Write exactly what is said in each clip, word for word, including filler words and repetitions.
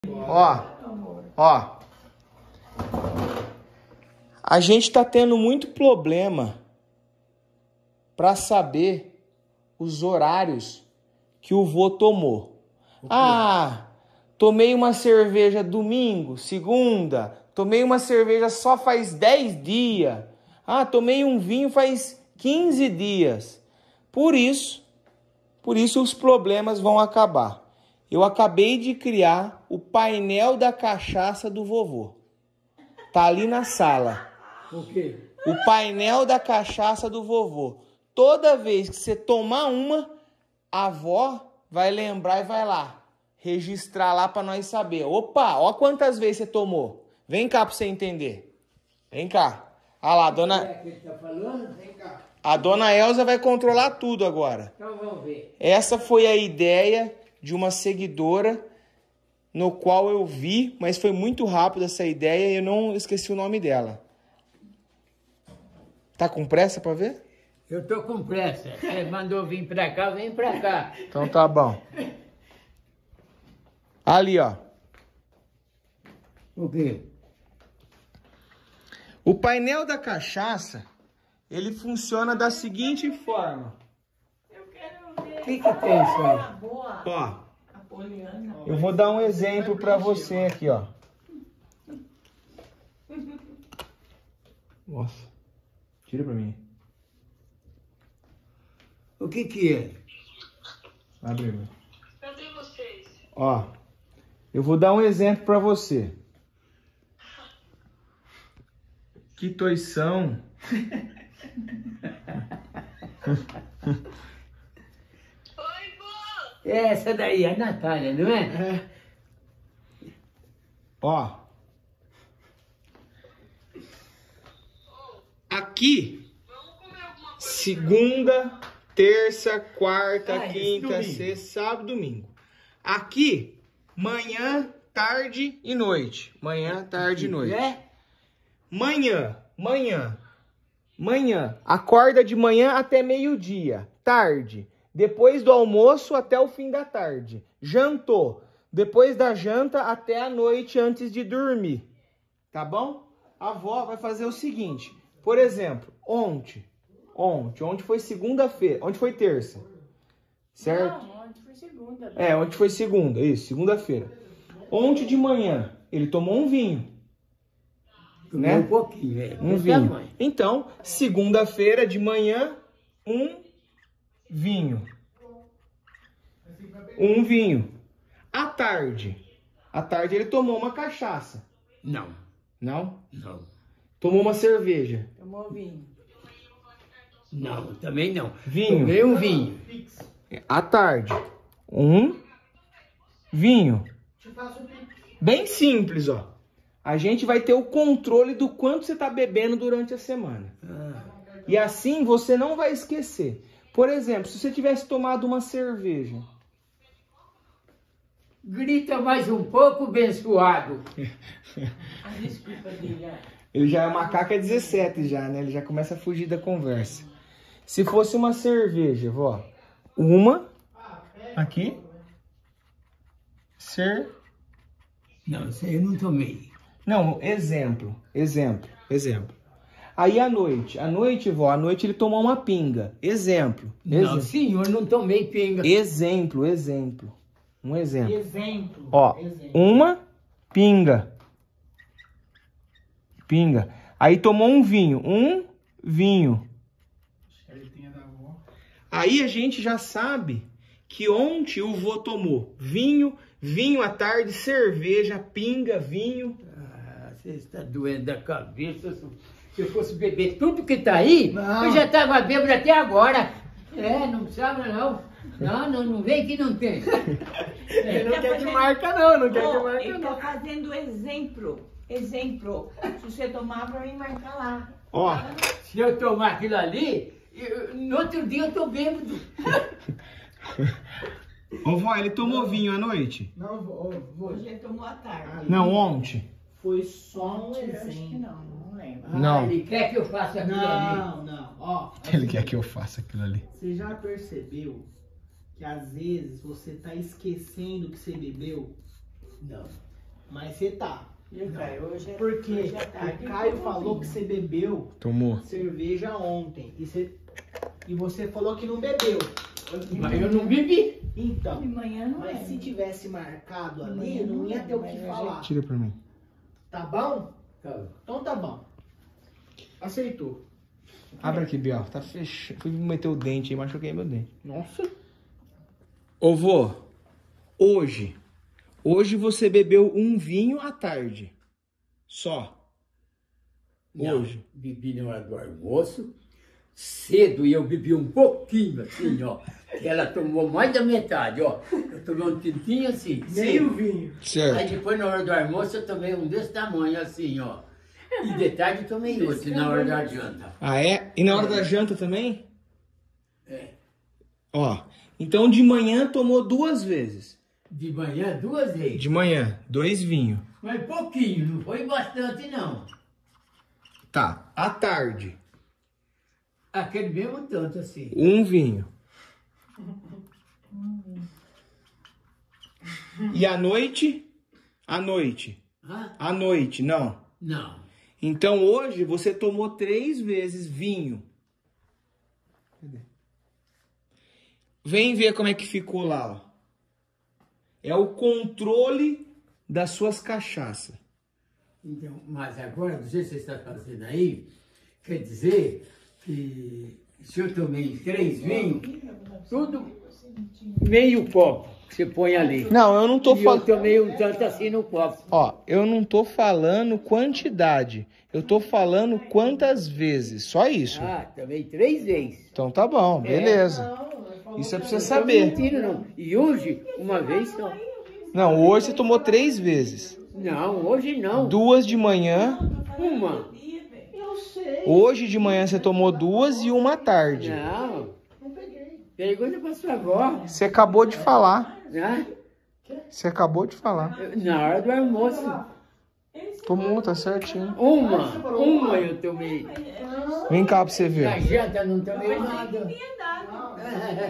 Ó, ó. A gente tá tendo muito problema para saber os horários que o vô tomou. Ah, tomei uma cerveja domingo, segunda. Tomei uma cerveja só faz dez dias. Ah, tomei um vinho faz quinze dias. Por isso, por isso os problemas vão acabar. Eu acabei de criar o painel da cachaça do vovô. Tá ali na sala. O quê? O painel da cachaça do vovô. Toda vez que você tomar uma, a avó vai lembrar e vai lá. Registrar lá pra nós saber. Opa, ó quantas vezes você tomou. Vem cá pra você entender. Vem cá. Olha lá, a dona... É que ele tá falando? Vem cá. A dona Elza vai controlar tudo agora. Então vamos ver. Essa foi a ideia de uma seguidora no qual eu vi, mas foi muito rápido essa ideia e eu não esqueci o nome dela. Tá com pressa pra ver? Eu tô com pressa. Você mandou vir pra cá, vem pra cá. Então tá bom. Ali, ó. O quê? O painel da cachaça, ele funciona da seguinte forma. Eu quero ver. O que que tem isso aí? Boa. Ó, Apoliana. eu vou dar um exemplo pra você aqui, ó. Nossa. Tira pra mim. O que que é? Abre aí. Cadê vocês? Ó, eu vou dar um exemplo pra você. Que toição. Oi, vô! Essa daí é a Natália, não é? É. Ó. Aqui, Vamos comer alguma coisa? segunda, terça, quarta, Ah, esse quinta, domingo. sexta, sábado, domingo. Aqui, manhã, tarde e noite. Manhã, tarde e noite. É? Manhã, manhã, manhã. Acorda de manhã até meio-dia. Tarde. Depois do almoço até o fim da tarde. Jantou. Depois da janta até a noite antes de dormir. Tá bom? A avó vai fazer o seguinte. Por exemplo, ontem. Ontem. Ontem foi segunda-feira. Ontem foi terça. Certo? Não, ontem foi segunda. É, ontem foi segunda. Isso, segunda-feira. Ontem de manhã, ele tomou um vinho. Comeu Né? um pouquinho, velho. Um Desse vinho. tamanho. Então, segunda-feira de manhã, um vinho. Um vinho. À tarde. À tarde ele tomou uma cachaça. Não, Não? não. Tomou uma cerveja. Tomou vinho. Não, também não. Vinho. Tomei um vinho. À tarde. Um vinho. Bem simples, ó. A gente vai ter o controle do quanto você tá bebendo durante a semana. Ah, E assim você não vai esquecer. Por exemplo, se você tivesse tomado uma cerveja. grita mais um pouco, abençoado. A desculpa dele, é. Ele já é macaco é dezessete já, né? Ele já começa a fugir da conversa. Se fosse uma cerveja, vó. Uma. Aqui. Ser. Não, isso aí eu não tomei. Não, exemplo. Exemplo. Exemplo. Aí à noite. À noite, vó. À noite ele tomou uma pinga. Exemplo. Não, Exemplo. senhor, não tomei pinga. Exemplo, exemplo. Um exemplo. Exemplo. Ó, Exemplo. uma pinga. Pinga. Aí tomou um vinho. Um vinho. Aí a gente já sabe que ontem o vô tomou vinho, vinho à tarde, cerveja, pinga, vinho. Ah, você está doendo da cabeça. Se eu fosse beber tudo que tá aí, Não. eu já estava bêbado até agora. É, não precisava não. Não, não, não vem que não tem. Ele não tá quer que fazendo- marca não, não quer que Ó, marca ele não. tá fazendo exemplo. Exemplo. Se você tomar, pra mim marcar lá. Ó, Se eu tomar aquilo ali, eu- no outro dia eu tô bêbado. ô vó, ele tomou vinho à noite? Não, vou, vou. Você tomou à tarde. Não, ontem. Foi só um Acho que exemplo. não, não lembro. Ah, Não. ele quer que eu faça aquilo ali. Não, não. Ó, Ele quer que eu faça aquilo ali. você já percebeu que às vezes você tá esquecendo que você bebeu? Não. Mas você tá. E o Caio, hoje é- Porque hoje é tarde, o Caio eu falou que você bebeu Tomou. cerveja ontem. E você, e você falou que não bebeu. Mas eu não bebi. Então, De manhã não mas é. se tivesse marcado ali, manhã não não ia é, ter o mas que a falar. Tira pra mim. Tá bom? Então tá bom. Aceitou. Abre aqui, Biel. Tá fechado. Fui meter o dente aí, machuquei meu dente. Nossa. Ô, vô, hoje, hoje você bebeu um vinho à tarde. Só. Não, Hoje. bebi na hora do almoço, cedo, e eu bebi um pouquinho, assim, ó. Ela tomou mais da metade, ó. Eu tomei um tintinho assim, Meio cedo. vinho. Aí Certo. depois, na hora do almoço, eu tomei um desse tamanho, assim, ó. E de tarde eu tomei outro, na hora da janta. Ah, é? E na hora da janta também? É. Ó, então de manhã tomou duas vezes. De manhã, duas vezes. De manhã, dois vinhos. Mas pouquinho, não foi bastante, não. Tá. À tarde, Aquele mesmo tanto, assim. um vinho. E à noite? À noite. Hã? À noite, não. Não. Então hoje você tomou três vezes vinho. Cadê? Vem ver como é que ficou lá, ó. É o controle das suas cachaças. Então, mas agora, do jeito que você está fazendo aí, quer dizer que se eu tomei três vinhos, tudo meio copo que você põe ali. Não, eu não tô E eu falando. tomei um tanto assim no copo. Ó, eu não tô falando quantidade. Eu tô falando quantas vezes. Só isso. Ah, tomei três vezes. Então tá bom, beleza. Isso é pra você Não tô saber. mentindo, não. E hoje, uma vez só. Não, hoje você tomou três vezes. Não, hoje não. Duas de manhã. Uma. Eu sei. Hoje de manhã você tomou duas e uma à tarde. Não. Pergunta pra sua avó. Você acabou de falar. Né? Você acabou de falar. Na hora do almoço. Tomou, tá certinho. Uma. Uma eu tomei. Vem cá pra você Na ver. janta não tomei nada. Tinha dado.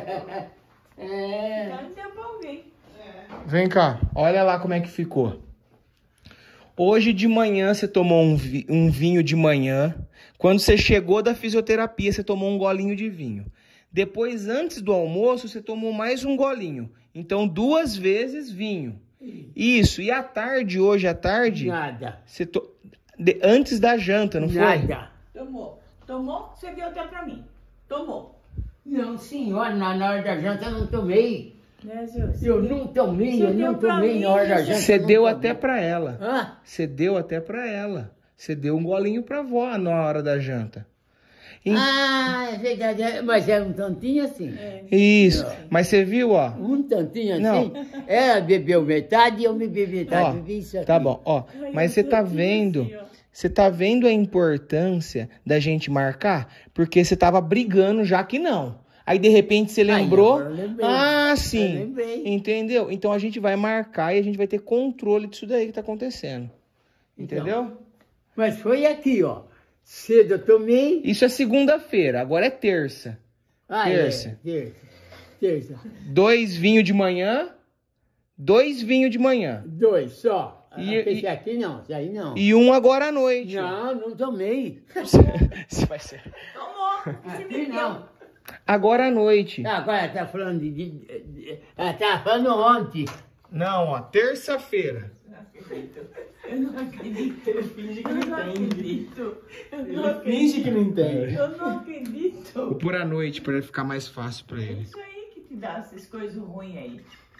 É. Não deu pra alguém. Vem cá, olha lá como é que ficou. Hoje de manhã você tomou um, vi- um vinho de manhã. Quando você chegou da fisioterapia, você tomou um golinho de vinho. Depois, antes do almoço, você tomou mais um golinho. Então, duas vezes vinho. Isso. E à tarde, hoje à tarde, Nada. você to... de- antes da janta, não foi? Nada. Tomou. Tomou? Você deu até pra mim. Tomou. Não, senhora, na, na hora da janta eu não tomei. Né, Jesus? Eu não tomei, Você eu não deu pra tomei mim, na hora da você- janta. Você eu não deu tomei. até pra ela. Hã? Você deu até pra ela. Você deu um golinho pra avó na hora da janta. Em- Ah, é verdade. é- Mas era um tantinho assim. Isso. Mas você viu, ó? Um tantinho assim. Não. Ela bebeu metade e eu me bebi metade. Ó, Bebi isso aqui. tá bom, ó. Mas você tá vendo, você tá vendo a importância da gente marcar? Porque você tava brigando já que não. Aí de repente você Aí, lembrou. agora eu lembrei. Ah, Eu sim. lembrei. Entendeu? Então a gente vai marcar e a gente vai ter controle disso daí que tá acontecendo. Então. Entendeu? Mas foi aqui, ó. Cedo eu tomei. Isso é segunda-feira, agora é terça. Ah, Terça. É, terça. Terça. Dois vinhos de manhã, dois vinhos de manhã. Dois só. E- Ah, esse e- aqui não, esse aí não. E um agora à noite. Não, não tomei. Você vai ser. Tomou. Você Aqui me deu. não. Agora à noite. Ah, agora tá falando de. de, de ela tá falando ontem. Não, ó, terça-feira. Eu não acredito. Ele finge que Eu não não entende. acredito. Eu não Ele finge que não entende. Eu não acredito. Vou pôr à noite pra ficar mais fácil pra ele. Isso aí que te dá essas coisas ruins aí.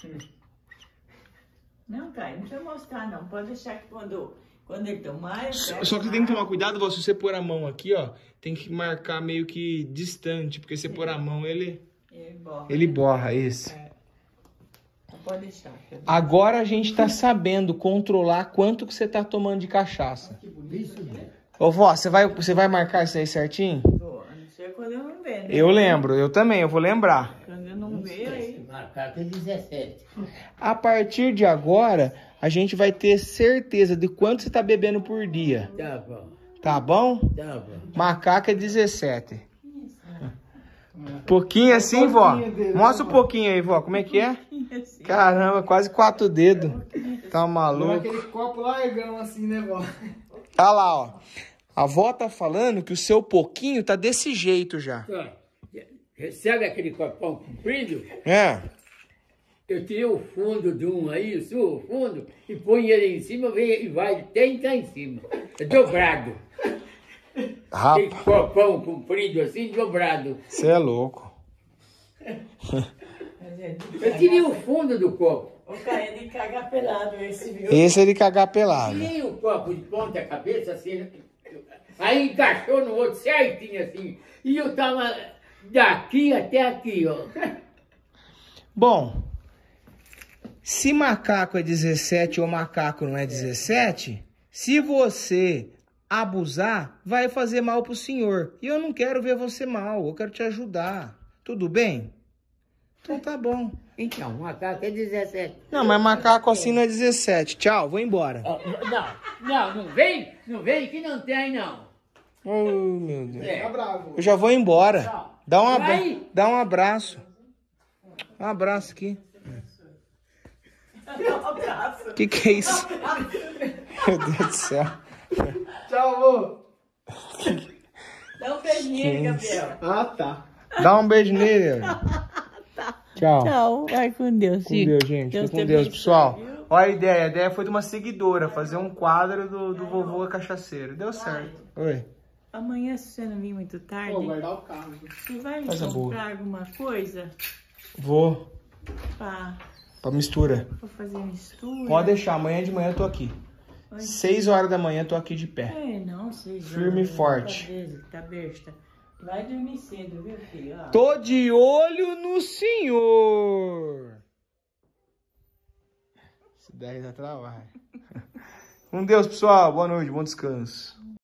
Não, Caio, não precisa mostrar não. Pode deixar que quando, quando ele tomar... eu Só pego só que você tem que mais. tomar cuidado, Vó, se você pôr a mão aqui, ó, tem que marcar meio que distante, porque se você pôr a mão, ele, Ele borra. ele borra, isso. Não pode deixar. Agora a gente tá sabendo controlar quanto que você tá tomando de cachaça. Isso mesmo. Ô, vó, você vai, você vai marcar isso aí certinho? Vou, a não ser quando eu não ver, né? Eu lembro, eu também, eu vou lembrar. Quando eu não ver, aí... Marcar que é dezessete. A partir de agora, a gente vai ter certeza de quanto você tá bebendo por dia. Tá bom, Tá bom? tá bom. Macaca é dezessete. Pouquinho assim, vó? Mostra um pouquinho aí, vó. Como é que é? Caramba, quase quatro dedos. Tá maluco? Aquele copo largão assim, né, vó? Olha lá, ó. A avó tá falando que o seu pouquinho tá desse jeito já. Recebe aquele copão comprido? É. Eu tirei o fundo de um aí, surro o fundo, e põe ele em cima vem, e vai até entrar em cima. É dobrado. Aquele Rapaz, copão comprido assim, dobrado. você é louco. Eu tirei o fundo do copo. O cara é de cagar pelado esse, viu? Esse é de cagar pelado. Tirei o copo de ponta cabeça assim, aí encaixou no outro certinho assim. E eu tava daqui até aqui, ó. Bom, se macaco é dezessete ou macaco não é dezessete, se você abusar, vai fazer mal pro senhor. E eu não quero ver você mal, eu quero te ajudar. Tudo bem? Então tá bom. Então, macaco é dezessete. Não, mas macaco assim não é dezessete. Tchau, vou embora. Ó, não, não, não vem, não vem que não tem não. Oh, meu Deus. É. bravo. Eu já vou embora. Dá um, abra... Vai. Dá um abraço. Um abraço aqui. Um abraço. Que que é isso? Meu Deus do céu. Tchau, vô. Dá um beijinho, Gabriel. Ah, tá. Dá um beijo nele. Tchau. Tchau. Vai com Deus, Com Deus, gente. Deus Fica com te Deus, abençoe, pessoal. viu? Olha a ideia. A ideia foi de uma seguidora, fazer um quadro do, do vovô cachaceiro. Deu certo. Oi. Amanhã, se você não vir muito tarde, Vou guardar o carro. você vai me Coisa boa. comprar alguma coisa Vou. pra, Pra mistura. pra fazer mistura? Pode deixar. Amanhã de manhã eu tô aqui. Seis horas da manhã eu tô aqui de pé. É, não, seis Firme e horas, forte. Tá besta, tá besta. Vai dormir cedo, viu, filho? Ó. Tô de olho no senhor. Se der, já trabalha. Com Deus, pessoal. Boa noite, bom descanso.